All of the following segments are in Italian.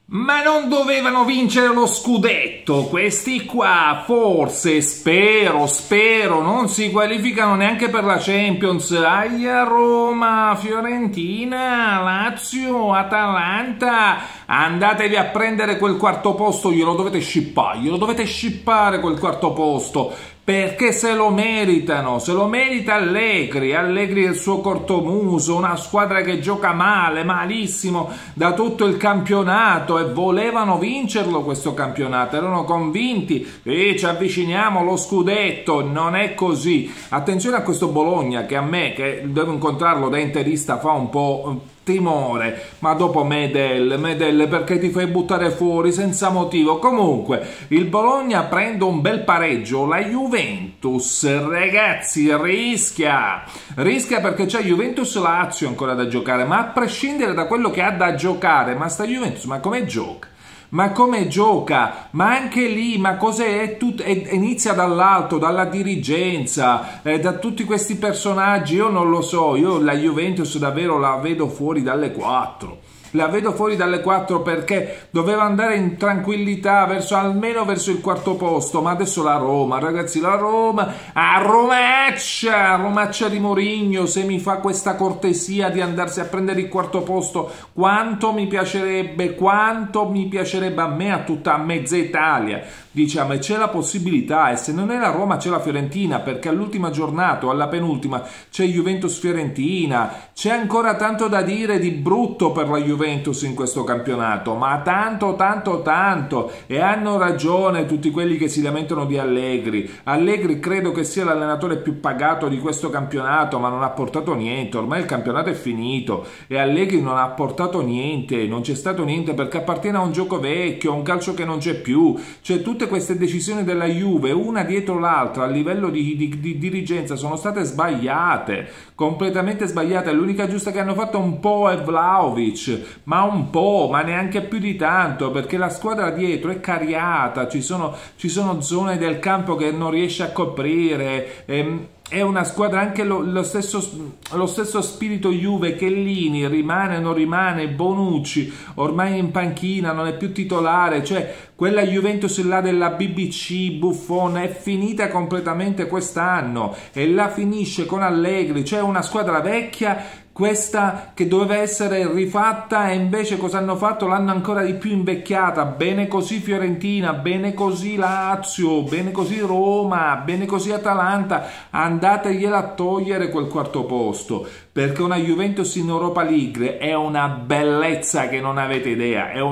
Ma non dovevano vincere lo scudetto? Questi qua, forse, spero, non si qualificano neanche per la Champions. Aia Roma, Fiorentina, Lazio, Atalanta, andatevi a prendere quel quarto posto, glielo dovete scippare quel quarto posto. Perché se lo merita Allegri e il suo cortomuso, una squadra che gioca male, malissimo da tutto il campionato e volevano vincerlo questo campionato, erano convinti e ci avviciniamo allo scudetto, non è così. Attenzione a questo Bologna che a me, che devo incontrarlo da interista, fa un po' timore, ma dopo Medel perché ti fai buttare fuori senza motivo. Comunque il Bologna prende un bel pareggio, la Juventus ragazzi rischia perché c'è Juventus Lazio ancora da giocare, ma a prescindere da quello che ha da giocare, ma sta Juventus ma come gioca? Ma come gioca? Ma anche lì, ma cos'è? Inizia dall'alto, dalla dirigenza, da tutti questi personaggi, io non lo so, io la Juventus davvero la vedo fuori dalle 4. La vedo fuori dalle 4 perché doveva andare in tranquillità almeno verso il quarto posto, ma adesso la Roma, ragazzi, la Roma, Romaccia di Mourinho, se mi fa questa cortesia di andarsi a prendere il quarto posto, quanto mi piacerebbe a me, a tutta mezza Italia, diciamo, e c'è la possibilità, e se non è la Roma c'è la Fiorentina, perché all'ultima giornata o alla penultima c'è Juventus-Fiorentina, c'è ancora tanto da dire di brutto per la Juventus in questo campionato, ma tanto, e hanno ragione tutti quelli che si lamentano di Allegri credo che sia l'allenatore più pagato di questo campionato, ma non ha portato niente, ormai il campionato è finito e Allegri non ha portato niente, non c'è stato niente perché appartiene a un gioco vecchio, a un calcio che non c'è più, cioè tutte queste decisioni della Juve una dietro l'altra a livello di dirigenza sono state sbagliate, completamente sbagliate. L'unica giusta che hanno fatto un po' è Vlahovic, ma un po', ma neanche più di tanto, perché la squadra dietro è cariata, ci sono zone del campo che non riesce a coprire, è una squadra anche lo stesso spirito Juve, Chiellini rimane, non rimane, Bonucci ormai è in panchina, non è più titolare, cioè quella Juventus là della BBC, Buffon è finita completamente quest'anno e la finisce con Allegri, cioè una squadra vecchia, questa che doveva essere rifatta e invece cosa hanno fatto? L'hanno ancora di più invecchiata. Bene così Fiorentina, bene così Lazio, bene così Roma, bene così Atalanta, andategliela a togliere quel quarto posto, perché una Juventus in Europa League è una bellezza che non avete idea, e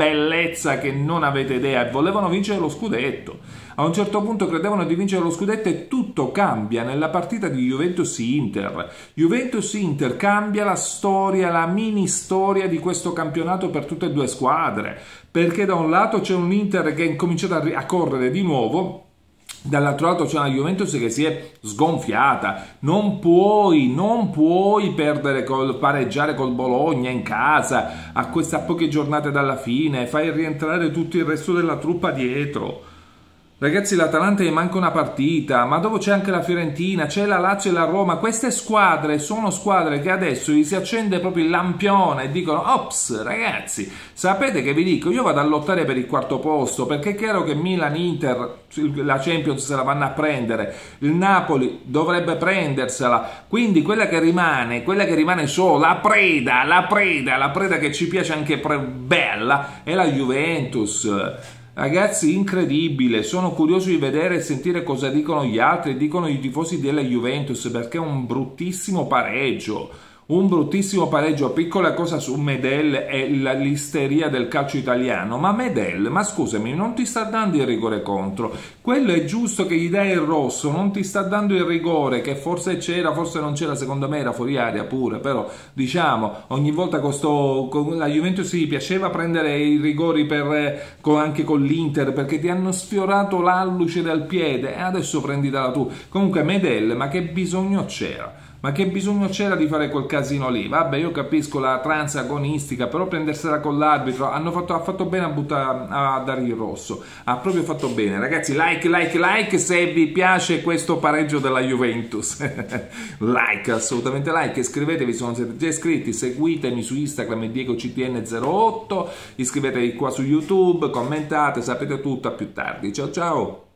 volevano vincere lo scudetto. A un certo punto credevano di vincere lo scudetto e tutto cambia nella partita di Juventus-Inter. Juventus-Inter cambia la storia, la mini storia di questo campionato per tutte e due squadre, perché da un lato c'è un Inter che è incominciato a correre di nuovo, dall'altro lato c'è una Juventus che si è sgonfiata. Non puoi pareggiare col Bologna in casa a poche giornate dalla fine, fai rientrare tutto il resto della truppa dietro. Ragazzi, l'Atalanta gli manca una partita, ma dopo c'è anche la Fiorentina, c'è la Lazio e la Roma. Queste squadre sono squadre che adesso gli si accende proprio il lampione e dicono: ops, ragazzi, sapete che vi dico? Io vado a lottare per il quarto posto, perché è chiaro che Milan, Inter, la Champions se la vanno a prendere, il Napoli dovrebbe prendersela, quindi quella che rimane solo, la preda che ci piace anche bella, è la Juventus. Ragazzi, incredibile, sono curioso di vedere e sentire cosa dicono gli altri, dicono i tifosi della Juventus, perché è un bruttissimo pareggio, piccola cosa su Medel è l'isteria del calcio italiano, ma Medel, ma scusami, non ti sta dando il rigore contro, quello è giusto che gli dai il rosso, non ti sta dando il rigore, che forse c'era, forse non c'era, secondo me era fuori aria pure, però diciamo, ogni volta con la Juventus gli piaceva prendere i rigori anche con l'Inter, perché ti hanno sfiorato l'alluce del piede, e adesso prenditela tu. Comunque Medel, ma che bisogno c'era? Ma che bisogno c'era di fare quel casino lì? Vabbè, io capisco la trans agonistica, però prendersela con l'arbitro ha fatto bene a dare il rosso. Ha proprio fatto bene. Ragazzi, like se vi piace questo pareggio della Juventus. Like, assolutamente like. Iscrivetevi se non siete già iscritti. Seguitemi su Instagram DiegoCTN08. Iscrivetevi qua su YouTube. Commentate, sapete tutto. A più tardi. Ciao ciao.